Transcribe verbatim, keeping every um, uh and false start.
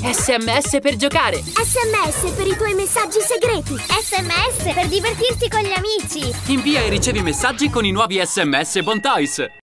S M S per giocare. S M S per i tuoi messaggi segreti. S M S per divertirti con gli amici. Invia e ricevi messaggi con i nuovi S M S Bontoys.